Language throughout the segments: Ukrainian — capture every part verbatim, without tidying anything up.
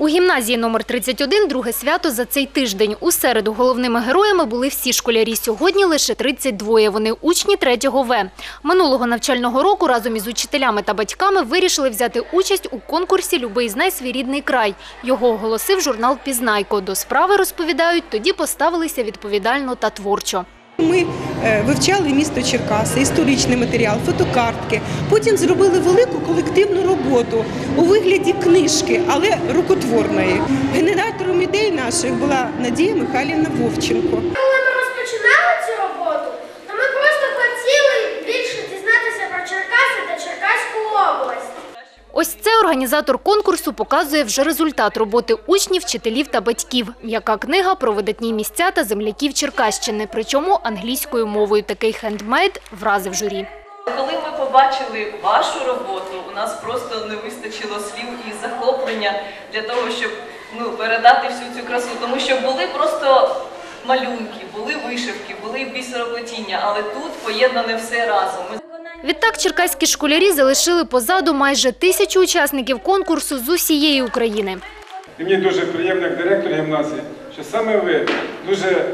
У гімназії номер тридцять один друге свято за цей тиждень. У середу головними героями були всі школярі. Сьогодні лише тридцять два. Вони учні третього В. Минулого навчального року разом із учителями та батьками вирішили взяти участь у конкурсі «Любий знай свій рідний край». Його оголосив журнал «Пізнайко». До справи, розповідають, тоді поставилися відповідально та творчо. Ми вивчали місто Черкаси, історичний матеріал, фотокартки. Потім зробили велику колективну роботу у вигляді книжки, але рукотворної. Генератором ідей наших була Надія Михайлівна Вовченко. Коли ми розпочинали цю роботу, то ми просто хотіли більше дізнатися про Черкаси та Черкаську область. Ось це організатор конкурсу показує вже результат роботи учнів, вчителів та батьків. М'яка книга про видатні місця та земляків Черкащини, причому англійською мовою. Такий хендмейд вразив журі. Коли ми побачили вашу роботу, у нас просто не вистачило слів і захоплення для того, щоб ну, передати всю цю красу. Тому що були просто малюнки, були вишивки, були бісероплетіння, але тут поєднане все разом. Відтак черкаські школярі залишили позаду майже тисячу учасників конкурсу з усієї України. І мені дуже приємно, як директор гімназії, що саме ви дуже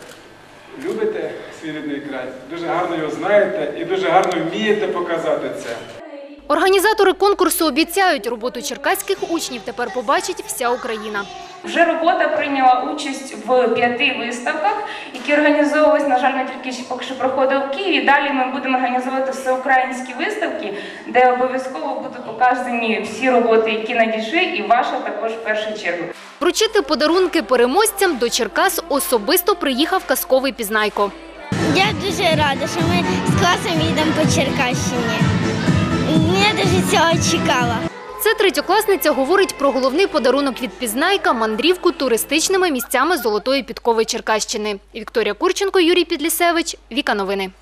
любите свій рідний край, дуже гарно його знаєте і дуже гарно вмієте показати це. Організатори конкурсу обіцяють, роботу черкаських учнів тепер побачить вся Україна. Вже робота прийняла участь в п'яти виставках, які організовувалися, на жаль, не тільки поки що проходив в Києві. Далі ми будемо організовувати всеукраїнські виставки, де обов'язково будуть показані всі роботи, які надійшли, і ваша також в першу чергу. Вручити подарунки переможцям до Черкас особисто приїхав казковий Пізнайко. Я дуже рада, що ми з класом їдемо по Черкащині. Я дуже цього чекала. Це третьокласниця говорить про головний подарунок від Пізнайка – мандрівку туристичними місцями Золотої підкови Черкащини. Вікторія Курченко, Юрій Підлісевич, Віка Новини.